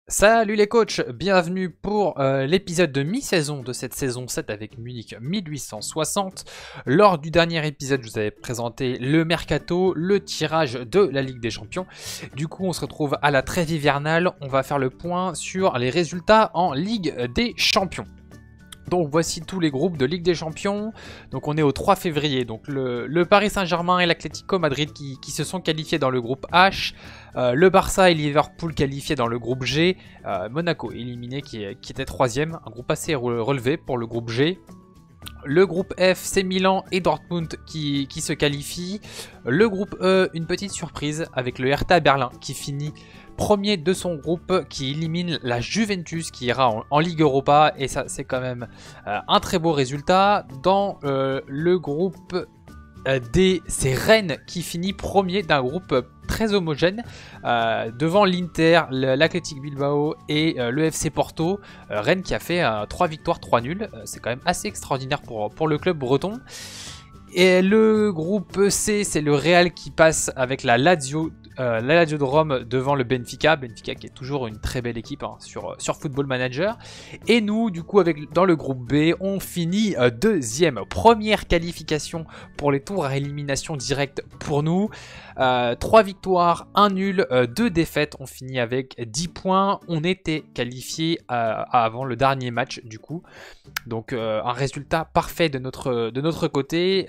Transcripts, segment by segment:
Salut les coachs, bienvenue pour l'épisode de mi-saison de cette saison 7 avec Munich 1860. Lors du dernier épisode, je vous avais présenté le mercato, le tirage de la Ligue des Champions. Du coup, on se retrouve à la trêve hivernale. On va faire le point sur les résultats en Ligue des Champions. Donc voici tous les groupes de Ligue des Champions. Donc on est au 3 février. Donc le Paris Saint-Germain et l'Atlético Madrid qui se sont qualifiés dans le groupe H. Le Barça et Liverpool qualifiés dans le groupe G. Monaco éliminé qui était troisième. Un groupe assez relevé pour le groupe G. Le groupe F, c'est Milan et Dortmund qui se qualifient. Le groupe E, une petite surprise avec le Hertha Berlin qui finit premier de son groupe, qui élimine la Juventus qui ira en Ligue Europa. Et ça, c'est quand même un très beau résultat. Dans le groupe D, c'est Rennes qui finit premier d'un groupe très homogène devant l'Inter, l'Athletic Bilbao et le FC Porto. Rennes qui a fait 3 victoires, 3 nuls. C'est quand même assez extraordinaire pour le club breton. Et le groupe C, c'est le Real qui passe avec la Lazio de Rome devant le Benfica. Benfica qui est toujours une très belle équipe sur Football Manager. Et nous, du coup, dans le groupe B, on finit deuxième. Première qualification pour les tours à élimination directe pour nous. 3 victoires, 1 nul, 2 défaites. On finit avec 10 points. On était qualifié avant le dernier match, du coup. Donc un résultat parfait de notre côté.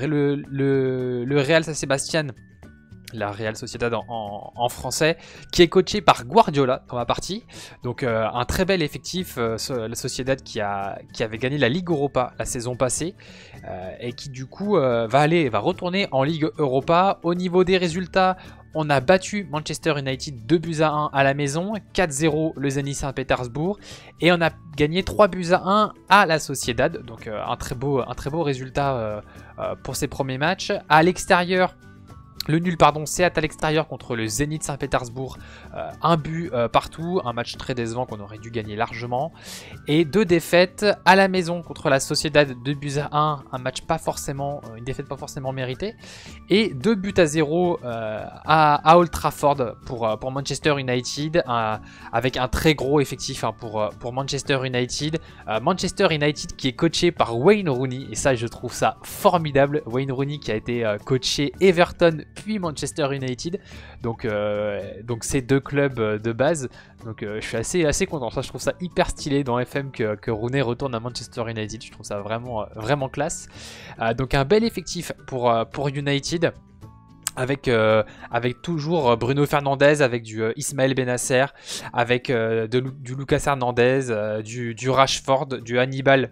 Le Real San-Sebastian, la Real Sociedad en français, qui est coaché par Guardiola dans la partie. Donc un très bel effectif, la Sociedad qui avait gagné la Ligue Europa la saison passée et qui du coup va retourner en Ligue Europa. Au niveau des résultats, on a battu Manchester United 2-1 à la maison, 4-0 le Zenit Saint-Pétersbourg et on a gagné 3-1 à la Sociedad. Donc un très beau résultat pour ces premiers matchs. À l'extérieur, le nul, c'est à l'extérieur contre le Zenit Saint-Pétersbourg. Un but partout, un match très décevant qu'on aurait dû gagner largement. Et 2 défaites à la maison contre la Sociedad, 2-1, un match une défaite pas forcément méritée. Et 2-0 à Old Trafford pour Manchester United, avec un très gros effectif pour Manchester United. Manchester United qui est coaché par Wayne Rooney, et ça je trouve ça formidable. Wayne Rooney qui a été coaché Everton puis Manchester United, donc c'est 2 clubs de base, donc je suis assez content. Ça, je trouve ça hyper stylé dans FM que Rooney retourne à Manchester United. Je trouve ça vraiment classe. Donc un bel effectif pour United, avec toujours Bruno Fernandes, avec du Ismaël Bennacer, avec du Lucas Hernandez, du Rashford, du Hannibal,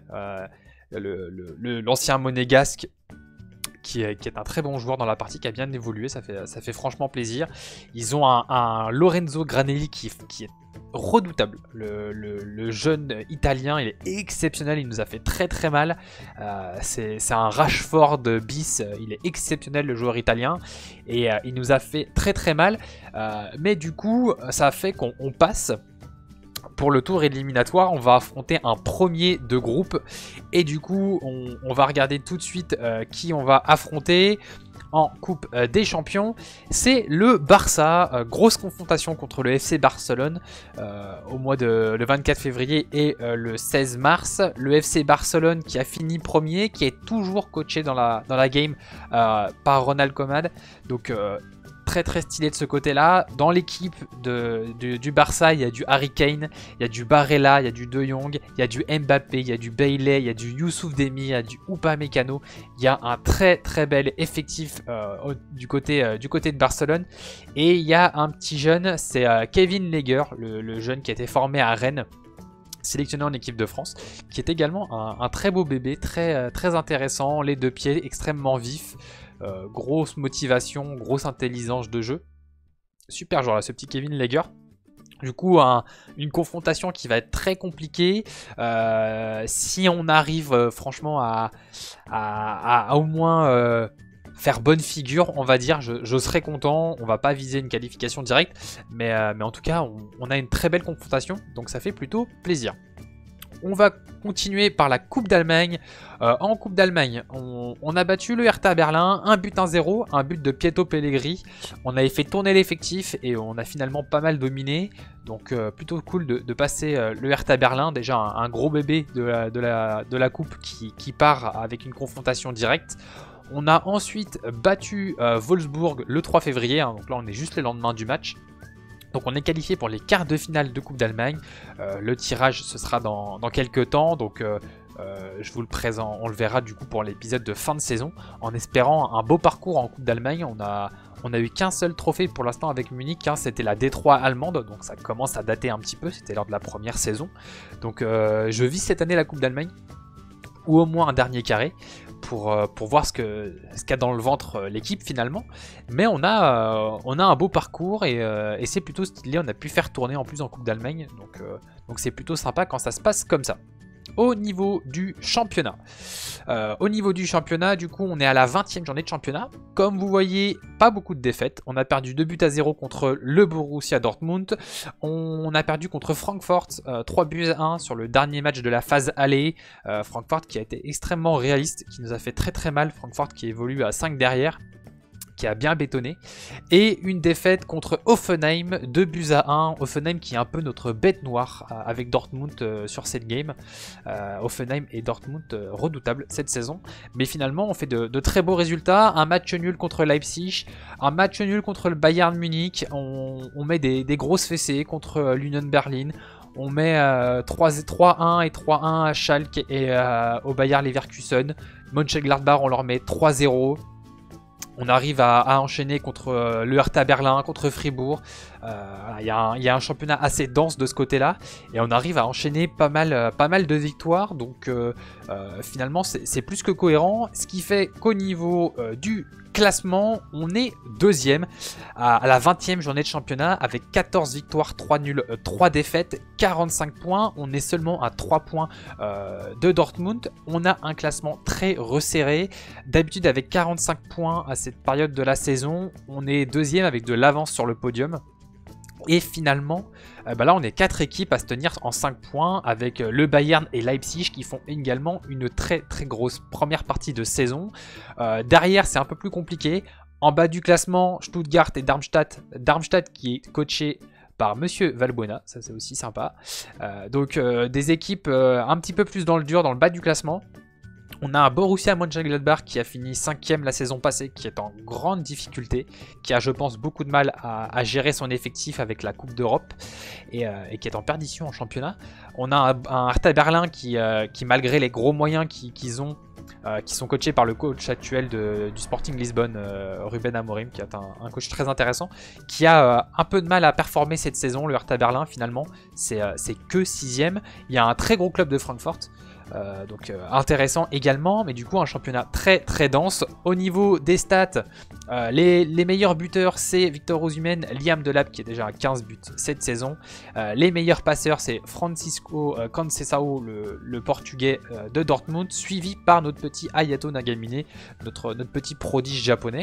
l'ancien monégasque, qui est un très bon joueur dans la partie, qui a bien évolué. Ça fait franchement plaisir. Ils ont un Lorenzo Granelli qui est redoutable. Le jeune italien, il est exceptionnel. Il nous a fait très mal. C'est un Rashford bis. Il est exceptionnel, le joueur italien, et il nous a fait très mal. Mais du coup, ça a fait qu'on passe. Pour le tour éliminatoire, on va affronter un premier de groupe. Et du coup, on va regarder tout de suite qui on va affronter en Coupe des Champions. C'est le Barça. Grosse confrontation contre le FC Barcelone le 24 février et le 16 mars. Le FC Barcelone qui a fini premier, qui est toujours coaché dans la game par Ronald Koeman. Donc très stylé de ce côté-là. Dans l'équipe du Barça, il y a du Harry Kane, il y a du Barella, il y a du De Jong, il y a du Mbappé, il y a du Bailey, il y a du Youssouf Demi, il y a du Upamecano. Il y a un très bel effectif du côté de Barcelone. Et il y a un petit jeune, c'est Kevin Leger, le jeune qui a été formé à Rennes, sélectionné en équipe de France, qui est également un très beau bébé, très intéressant, les 2 pieds extrêmement vifs. Grosse motivation, grosse intelligence de jeu. Super joueur là, ce petit Kevin Leger. Du coup, une confrontation qui va être très compliquée. Si on arrive franchement à au moins faire bonne figure, on va dire, je serai content. On va pas viser une qualification directe, mais en tout cas, on a une très belle confrontation, donc ça fait plutôt plaisir. On va continuer par la Coupe d'Allemagne. En Coupe d'Allemagne, on a battu le Hertha Berlin, 1-0, un but de Pietro Pellegrini. On avait fait tourner l'effectif et on a finalement pas mal dominé. Donc plutôt cool de passer le Hertha Berlin, déjà un gros bébé de la coupe qui part avec une confrontation directe. On a ensuite battu Wolfsburg le 3 février, hein, donc là on est juste le lendemain du match. Donc on est qualifié pour les quarts de finale de Coupe d'Allemagne. Le tirage ce sera dans quelques temps, donc je vous le présente, on le verra du coup pour l'épisode de fin de saison, en espérant un beau parcours en Coupe d'Allemagne. On a eu qu'un seul trophée pour l'instant avec Munich, hein, c'était la D3 allemande, donc ça commence à dater un petit peu, c'était lors de la première saison. Donc je vis cette année la Coupe d'Allemagne, ou au moins un dernier carré, pour voir ce qu'a dans le ventre l'équipe finalement. Mais on a un beau parcours et c'est plutôt stylé, on a pu faire tourner en plus en Coupe d'Allemagne, donc c'est plutôt sympa quand ça se passe comme ça. Au niveau du championnat, du coup, on est à la 20e journée de championnat. Comme vous voyez, pas beaucoup de défaites. On a perdu 2-0 contre le Borussia Dortmund. On a perdu contre Francfort 3-1 sur le dernier match de la phase aller. Francfort qui a été extrêmement réaliste, qui nous a fait très mal. Francfort qui évolue à 5 derrière, qui a bien bétonné, et une défaite contre Hoffenheim, 2-1. Hoffenheim qui est un peu notre bête noire avec Dortmund sur cette game. Hoffenheim et Dortmund redoutables cette saison, mais finalement on fait de très beaux résultats. Un match nul contre Leipzig, un match nul contre le Bayern Munich, on met des grosses fessées contre l'Union Berlin. On met 3-1 et 3-1 à Schalke et au Bayer Leverkusen. Mönchengladbach, on leur met 3-0. On arrive à enchaîner contre le Hertha Berlin, contre Fribourg. Il y a un championnat assez dense de ce côté-là. Et on arrive à enchaîner pas mal de victoires. Donc finalement, c'est plus que cohérent. Ce qui fait qu'au niveau du classement, on est deuxième à la 20e journée de championnat avec 14 victoires, 3 nuls, 3 défaites, 45 points. On est seulement à 3 points de Dortmund. On a un classement très resserré. D'habitude, avec 45 points à cette période de la saison, on est deuxième avec de l'avance sur le podium. Et finalement, là on est 4 équipes à se tenir en 5 points avec le Bayern et Leipzig qui font également une très grosse première partie de saison. Derrière c'est un peu plus compliqué. En bas du classement, Stuttgart et Darmstadt. Darmstadt qui est coaché par Monsieur Valbuena, ça c'est aussi sympa. Donc des équipes un petit peu plus dans le dur, dans le bas du classement. On a un Borussia Mönchengladbach qui a fini 5e la saison passée, qui est en grande difficulté, qui a je pense beaucoup de mal à gérer son effectif avec la Coupe d'Europe et qui est en perdition en championnat. On a un Hertha Berlin qui malgré les gros moyens qu'ils ont, qui sont coachés par le coach actuel du Sporting Lisbonne, Ruben Amorim, qui est un coach très intéressant, qui a un peu de mal à performer cette saison. Le Hertha Berlin finalement c'est que 6e. Il y a un très gros club de Francfort. Donc intéressant également, mais du coup un championnat très dense. Au niveau des stats, les meilleurs buteurs c'est Victor Osimhen, Liam Delap qui est déjà à 15 buts cette saison. Les meilleurs passeurs c'est Francisco Conceição, le portugais de Dortmund, suivi par notre petit Hayato Nagamine, notre petit prodige japonais.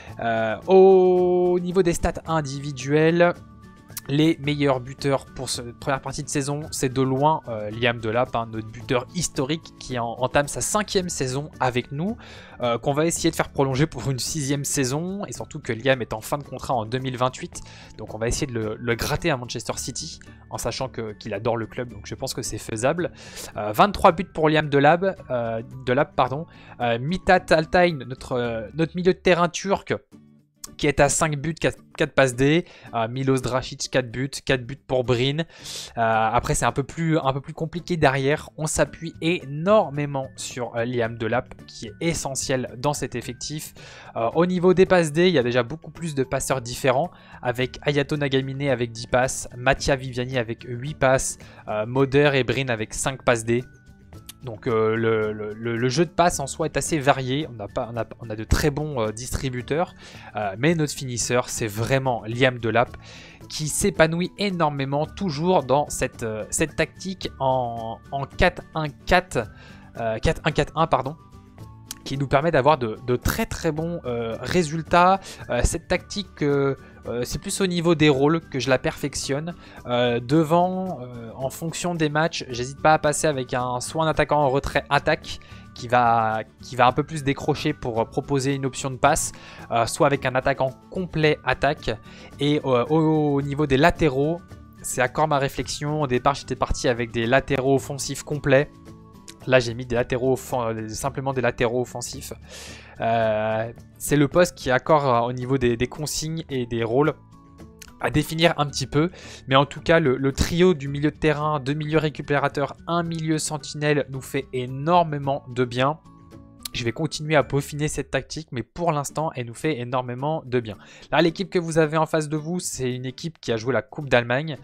Au niveau des stats individuelles, les meilleurs buteurs pour cette première partie de saison, c'est de loin Liam Delap, notre buteur historique qui entame sa 5e saison avec nous, qu'on va essayer de faire prolonger pour une 6e saison, et surtout que Liam est en fin de contrat en 2028, donc on va essayer de le gratter à Manchester City, en sachant qu'il adore le club, donc je pense que c'est faisable. 23 buts pour Liam Delap, Mithat Altay, notre milieu de terrain turc, qui est à 5 buts, 4 passes D. Milos Drašić, 4 buts pour Brin. Après, c'est un peu plus compliqué derrière. On s'appuie énormément sur Liam Delap, qui est essentiel dans cet effectif. Au niveau des passes D, il y a déjà beaucoup plus de passeurs différents, avec Hayato Nagamine avec 10 passes, Mattia Viviani avec 8 passes, Moder et Brin avec 5 passes D. Donc le jeu de passe en soi est assez varié, on a de très bons distributeurs, mais notre finisseur c'est vraiment Liam Delap qui s'épanouit énormément toujours dans cette tactique en 4-1-4, 4-1-4-1 pardon, qui nous permet d'avoir de très bons résultats. Cette tactique C'est plus au niveau des rôles que je la perfectionne. Devant, en fonction des matchs, j'hésite pas à passer avec soit un attaquant en retrait attaque qui va un peu plus décrocher pour proposer une option de passe, soit avec un attaquant complet attaque. Et au niveau des latéraux, c'est encore ma réflexion. Au départ, j'étais parti avec des latéraux offensifs complets. Là, j'ai mis simplement des latéraux offensifs. C'est le poste qui est encore au niveau des consignes et des rôles à définir un petit peu. Mais en tout cas, le trio du milieu de terrain, 2 milieux récupérateurs, 1 milieu sentinelle nous fait énormément de bien. Je vais continuer à peaufiner cette tactique, mais pour l'instant, elle nous fait énormément de bien. Là, l'équipe que vous avez en face de vous, c'est une équipe qui a joué la Coupe d'Allemagne.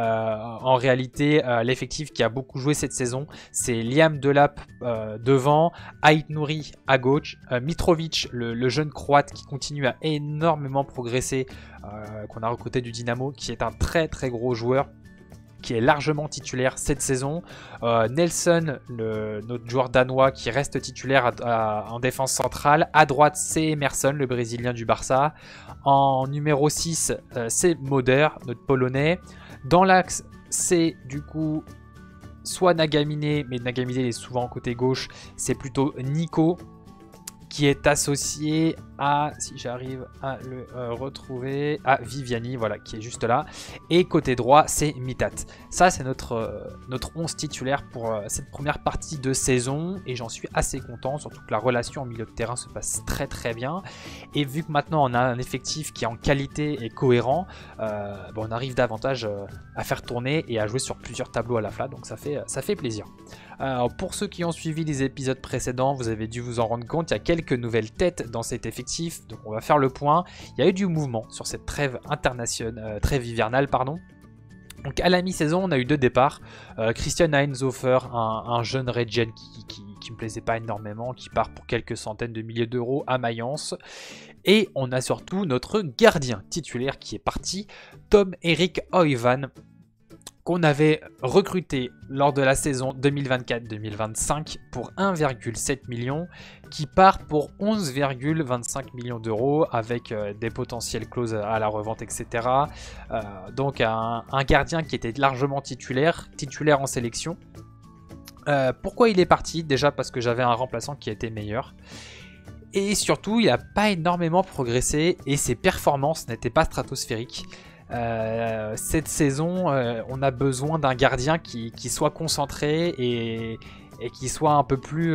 En réalité, l'effectif qui a beaucoup joué cette saison, c'est Liam Delap devant, Ait Nouri à gauche, Mitrovic, le jeune croate qui continue à énormément progresser, qu'on a recruté du Dynamo, qui est un très très gros joueur, qui est largement titulaire cette saison. Nelson, notre joueur danois qui reste titulaire en défense centrale. À droite, c'est Emerson, le Brésilien du Barça. En numéro 6, c'est Moder, notre Polonais. Dans l'axe, c'est du coup soit Nagamine, mais Nagamine est souvent côté gauche. C'est plutôt Nico qui est associé à, si j'arrive à le retrouver, à Viviani, voilà, qui est juste là. Et côté droit, c'est Mitat. Ça, c'est notre 11 titulaire pour cette première partie de saison. Et j'en suis assez content, surtout que la relation au milieu de terrain se passe très très bien. Et vu que maintenant on a un effectif qui est en qualité et cohérent, bon, on arrive davantage à faire tourner et à jouer sur plusieurs tableaux à la fois. Donc ça fait plaisir. Alors, pour ceux qui ont suivi les épisodes précédents, vous avez dû vous en rendre compte, il y a quelques nouvelles têtes dans cet effectif, donc on va faire le point. Il y a eu du mouvement sur cette trêve internationale, trêve hivernale, pardon. Donc à la mi-saison, on a eu 2 départs. Christian Heinzhofer, un jeune regen qui me plaisait pas énormément, qui part pour quelques centaines de milliers d'euros à Mayence. Et on a surtout notre gardien titulaire qui est parti, Tom-Erik Oivan, qu'on avait recruté lors de la saison 2024-2025 pour 1,7 million, qui part pour 11,25 millions d'euros avec des potentielles clauses à la revente, etc. Donc un gardien qui était largement titulaire en sélection. Pourquoi il est parti? Déjà parce que j'avais un remplaçant qui était meilleur. Et surtout, il n'a pas énormément progressé et ses performances n'étaient pas stratosphériques. Cette saison, on a besoin d'un gardien qui soit concentré et qui soit un peu plus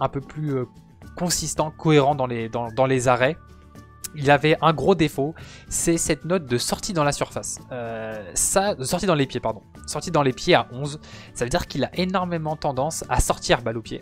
consistant, cohérent dans les arrêts. Il avait un gros défaut, c'est cette note de sortie dans la surface. Sortie dans les pieds, pardon. Sortie dans les pieds à 11. Ça veut dire qu'il a énormément tendance à sortir balle au pied.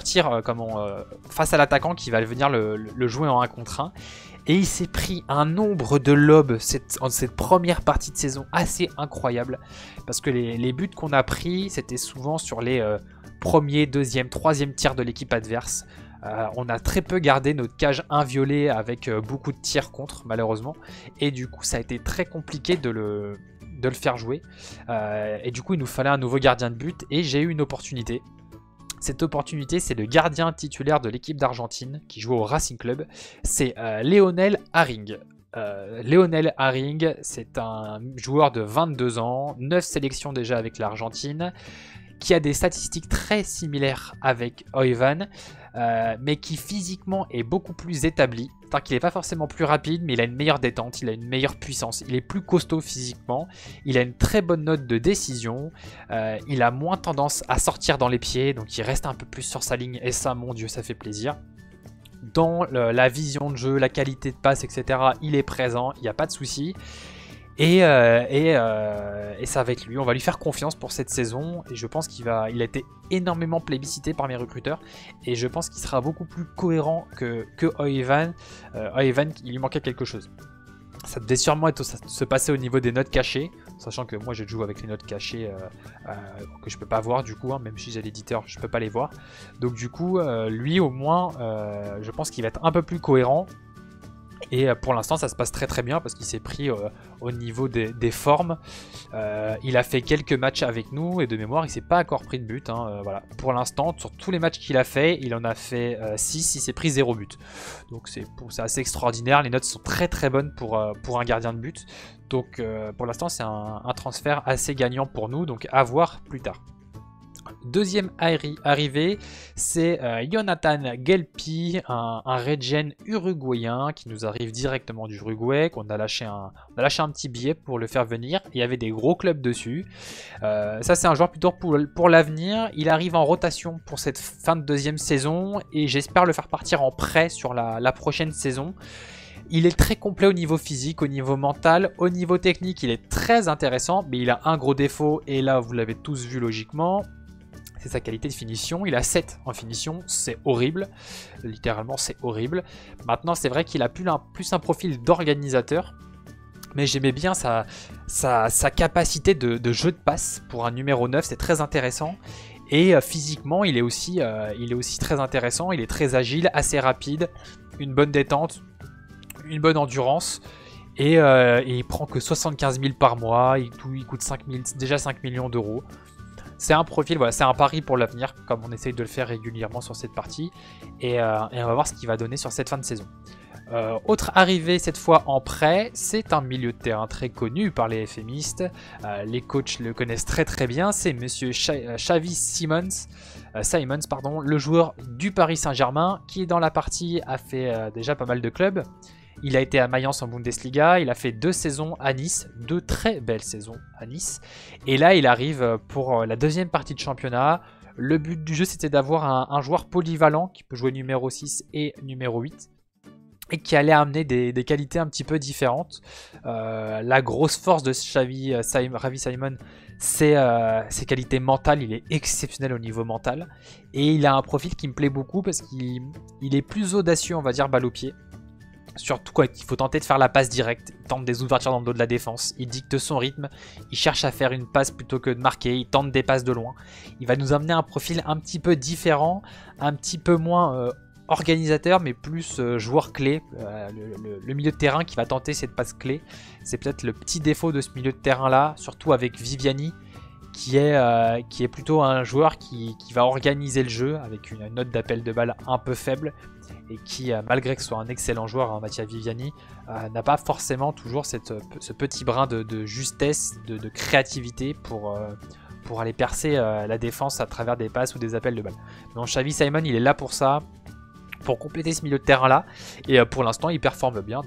Face à l'attaquant qui va venir le jouer en 1 contre 1. Et il s'est pris un nombre de lobes en cette première partie de saison assez incroyable. Parce que les buts qu'on a pris, c'était souvent sur les premiers, deuxième, troisième tirs de l'équipe adverse. On a très peu gardé notre cage inviolée avec beaucoup de tirs contre, malheureusement. Et du coup, ça a été très compliqué de le faire jouer. Et du coup, il nous fallait un nouveau gardien de but. Et j'ai eu une opportunité. Cette opportunité, c'est le gardien titulaire de l'équipe d'Argentine qui joue au Racing Club. C'est Lionel Haring. Lionel Haring, c'est un joueur de 22 ans, 9 sélections déjà avec l'Argentine, qui a des statistiques très similaires avec Oivan, mais qui physiquement est beaucoup plus établi. C'est-à-dire qu'il n'est pas forcément plus rapide, mais il a une meilleure détente, il a une meilleure puissance, il est plus costaud physiquement, il a une très bonne note de décision, il a moins tendance à sortir dans les pieds, donc il reste un peu plus sur sa ligne, et ça, mon Dieu, ça fait plaisir. Dans la vision de jeu, la qualité de passe, etc., il est présent, il n'y a pas de souci. Et ça va être lui, on va lui faire confiance pour cette saison et je pense il a été énormément plébiscité par mes recruteurs et je pense qu'il sera beaucoup plus cohérent que Oivan. Oivan, il lui manquait quelque chose. Ça devait sûrement se passer au niveau des notes cachées, sachant que moi je joue avec les notes cachées que je peux pas voir du coup, hein, même si j'ai l'éditeur je peux pas les voir. Donc du coup lui au moins je pense qu'il va être un peu plus cohérent. Et pour l'instant ça se passe très très bien parce qu'il s'est pris au niveau des formes. Il a fait quelques matchs avec nous et de mémoire il s'est pas encore pris de but. Voilà. Pour l'instant sur tous les matchs qu'il a fait, il en a fait 6, il s'est pris 0 but. Donc c'est assez extraordinaire, les notes sont très très bonnes pour un gardien de but. Donc pour l'instant c'est un transfert assez gagnant pour nous, donc à voir plus tard. Deuxième arrivée, c'est Jonathan Gelpi, un regen uruguayen qui nous arrive directement du Uruguay, qu'on a lâché un petit billet pour le faire venir. Il y avait des gros clubs dessus. Ça c'est un joueur plutôt pour l'avenir. Il arrive en rotation pour cette fin de deuxième saison et j'espère le faire partir en prêt sur la prochaine saison. Il est très complet au niveau physique, au niveau mental, au niveau technique il est très intéressant, mais il a un gros défaut et là vous l'avez tous vu logiquement. C'est sa qualité de finition, il a 7 en finition, c'est horrible, littéralement c'est horrible. Maintenant c'est vrai qu'il a plus un profil d'organisateur, mais j'aimais bien sa capacité de jeu de passe pour un numéro 9, c'est très intéressant. Et physiquement il est aussi très intéressant, il est très agile, assez rapide, une bonne détente, une bonne endurance. Et il prend que 75 000 par mois, il coûte déjà 5 millions d'euros. C'est un profil, voilà, c'est un pari pour l'avenir, comme on essaye de le faire régulièrement sur cette partie. Et on va voir ce qu'il va donner sur cette fin de saison. Autre arrivée, cette fois en prêt, c'est un milieu de terrain très connu par les FMistes. Les coachs le connaissent très très bien, c'est monsieur Xavi Simons, le joueur du Paris Saint-Germain, qui dans la partie a fait déjà pas mal de clubs. Il a été à Mayence en Bundesliga, il a fait 2 saisons à Nice, 2 très belles saisons à Nice. Et là, il arrive pour la deuxième partie de championnat. Le but du jeu, c'était d'avoir un joueur polyvalent qui peut jouer numéro 6 et numéro 8. Et qui allait amener des qualités un petit peu différentes. La grosse force de Xavi Simons, c'est ses qualités mentales. Il est exceptionnel au niveau mental. Et il a un profil qui me plaît beaucoup parce qu'il est plus audacieux, on va dire, balle au pied. Surtout quand il faut tenter de faire la passe directe, il tente des ouvertures dans le dos de la défense, il dicte son rythme, il cherche à faire une passe plutôt que de marquer, il tente des passes de loin. Il va nous amener un profil un petit peu différent, un petit peu moins organisateur mais plus joueur clé. Le milieu de terrain qui va tenter cette passe clé, c'est peut-être le petit défaut de ce milieu de terrain là, surtout avec Viviani qui est plutôt un joueur qui va organiser le jeu avec une note d'appel de balle un peu faible et qui, malgré que ce soit un excellent joueur, Mattia Viviani, n'a pas forcément toujours ce petit brin de justesse, de créativité pour aller percer la défense à travers des passes ou des appels de balle. Donc Xavi Simons, il est là pour ça, pour compléter ce milieu de terrain là, et pour l'instant il performe bien,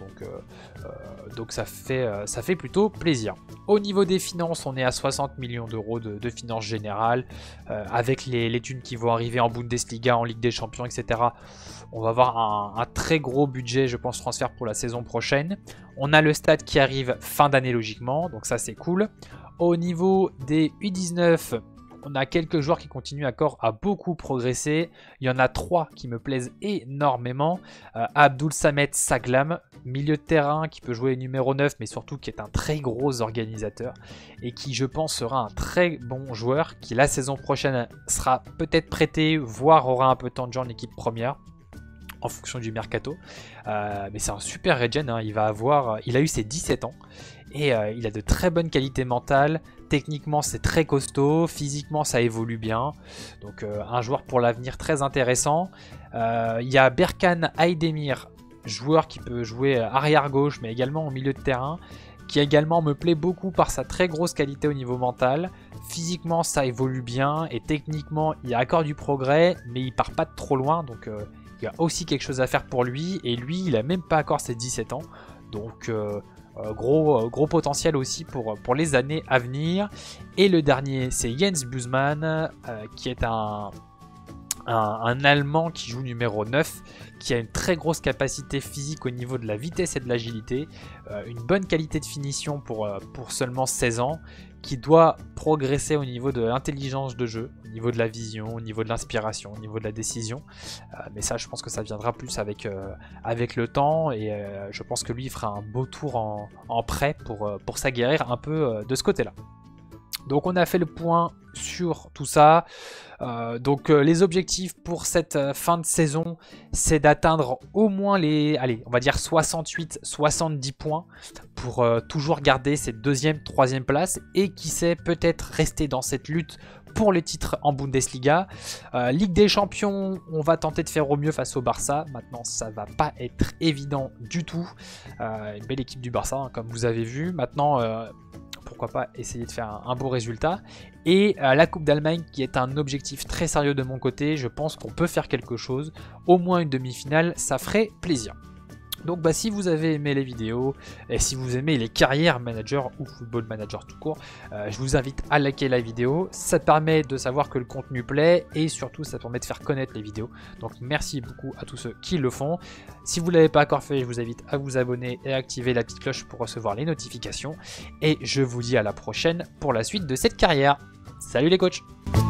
donc ça fait plutôt plaisir. Au niveau des finances, on est à 60 millions d'euros de finances générales, avec les thunes qui vont arriver en Bundesliga, en Ligue des Champions, etc. On va avoir un très gros budget, je pense, transfert pour la saison prochaine. On a le stade qui arrive fin d'année logiquement, donc ça c'est cool. Au niveau des U19, on a quelques joueurs qui continuent encore à beaucoup progresser. Il y en a 3 qui me plaisent énormément. Abdul Samet Saglam, milieu de terrain qui peut jouer numéro 9, mais surtout qui est un très gros organisateur. Et qui, je pense, sera un très bon joueur, qui la saison prochaine sera peut-être prêté, voire aura un peu de temps de jeu en équipe première, en fonction du mercato. Mais c'est un super regen, hein. Il a eu ses 17 ans. Et il a de très bonnes qualités mentales. Techniquement, c'est très costaud. Physiquement, ça évolue bien. Donc, un joueur pour l'avenir très intéressant. Il y a Berkan Aydemir, joueur qui peut jouer arrière gauche, mais également au milieu de terrain, qui également me plaît beaucoup par sa très grosse qualité au niveau mental. Physiquement, ça évolue bien. Et techniquement, il y a encore du progrès, mais il part pas de trop loin. Donc, il y a aussi quelque chose à faire pour lui. Et lui, il a même pas encore ses 17 ans. Donc... gros potentiel aussi pour les années à venir. Et le dernier, c'est Jens Bussmann, qui est un Allemand qui joue numéro 9, qui a une très grosse capacité physique au niveau de la vitesse et de l'agilité, une bonne qualité de finition pour seulement 16 ans, qui doit progresser au niveau de l'intelligence de jeu, au niveau de la vision, au niveau de l'inspiration, au niveau de la décision. Mais ça, je pense que ça viendra plus avec le temps, et je pense que lui, il fera un beau tour en prêt pour s'aguerrir un peu de ce côté-là. Donc on a fait le point sur tout ça. Donc les objectifs pour cette fin de saison, c'est d'atteindre au moins les, allez, on va dire 68-70 points pour toujours garder cette deuxième, troisième place et qui sait peut-être rester dans cette lutte pour le titre en Bundesliga. Ligue des Champions, on va tenter de faire au mieux face au Barça. Maintenant, ça va pas être évident du tout. Une belle équipe du Barça, hein, comme vous avez vu. Maintenant, pourquoi pas essayer de faire un beau résultat. Et la Coupe d'Allemagne qui est un objectif très sérieux de mon côté. Je pense qu'on peut faire quelque chose. Au moins une demi-finale, ça ferait plaisir. Donc bah, si vous avez aimé les vidéos et si vous aimez les carrières manager ou football manager tout court, je vous invite à liker la vidéo. Ça permet de savoir que le contenu plaît et surtout ça permet de faire connaître les vidéos. Donc merci beaucoup à tous ceux qui le font. Si vous ne l'avez pas encore fait, je vous invite à vous abonner et à activer la petite cloche pour recevoir les notifications. Et je vous dis à la prochaine pour la suite de cette carrière. Salut les coachs!